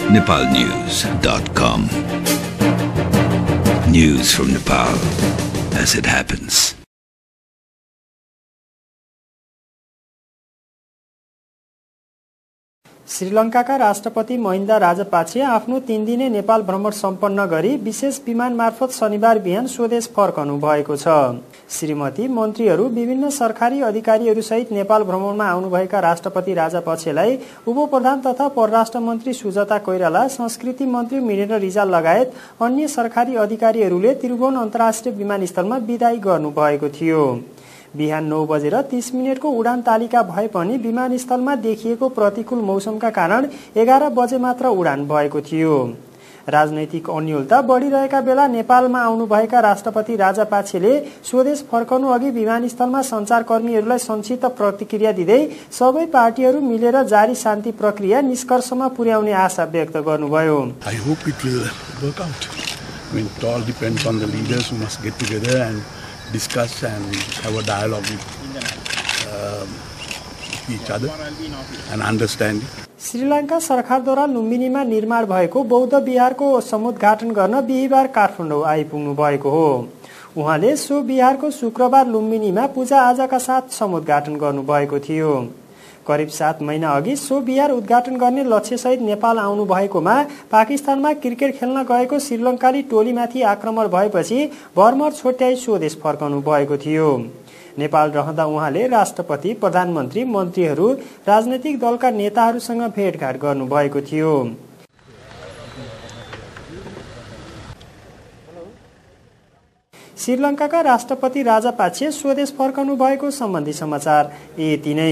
nepalnews.com. News from Nepal as it happens. श्रीलङ्काका राष्ट्रपति महिन्दा राजपाक्षे आफ्नो 3 दिने नेपाल भ्रमण सम्पन्न गरी विशेष विमान मार्फत शनिबार बिहान स्वदेश फर्कनु भएको छ। श्रीमती मन्त्रीहरू विभिन्न सरकारी अधिकारीहरू सहित नेपाल भ्रमणमा आउनुभएका राष्ट्रपति राजपक्षेलाई उपप्रधान तथा परराष्ट्र मन्त्री सुजाता कोइराला, संस्कृति मन्त्री वीरेन्द्र रिजाल लगायत अन्य सरकारी अधिकारीहरूले त्रिभुवन अन्तर्राष्ट्रिय विमानस्थलमा बिदाई गर्नु भएको थियो। बिहान 9:30 को उडान तालिका भए पनि विमानस्थलमा देखिएको प्रतिकूल मौसमका कारण 11 बजे मात्र उडान भएको थियो। राजनैतिक अन्योलता बढ़िरहेका बेला नेपालमा आउनुभएका राष्ट्रपति राजपाक्षेले स्वदेश फर्कनु अघि विमानस्थलमा सञ्चारकर्मीहरूलाई संक्षिप्त प्रतिक्रिया दिँदै सबै पार्टीहरू मिलेर जारी शान्ति प्रक्रिया निष्कर्षमा पुर्याउने आशा व्यक्त गर्नुभयो। I hope it will work out. I mean, it all depends on the leaders who must get together and discuss and have a dialogue with each other and understand. Sri Lanka सरकारद्वारा लुम्बिनीमा निर्माण भएको बौद्ध विहारको समुद्घाटन गर्न बिहीबार काठमाडौँ आइपुग्नु भएको हो। उहाँले सो विहारको शुक्रबार लुम्बिनीमा पूजाआजाका साथ समुद्घाटन गर्नु भएको थियो। करिब 7 महिना अघि सो विहार उद्घाटन गर्ने लक्ष्यसहित नेपाल आउनु भएकोमा पाकिस्तानमा क्रिकेट खेल्न गएको श्रीलङ्काली टोलीमाथि आक्रमण भएपछि भरमर छोट्याई स्वदेश फर्कनु भएको थियो। नेपाल रहँदा उहाँले राष्ट्रपति, प्रधानमन्त्री, मन्त्रीहरू, राजनैतिक दलका नेताहरूसँग भेटघाट गर्नु भएको थियो। श्रीलङ्काका राष्ट्रपति राजपाक्षे स्वदेश फर्कनु भएको सम्बन्धी समाचार यति नै।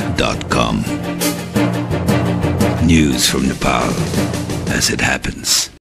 nepalnews.com. News from Nepal as it happens.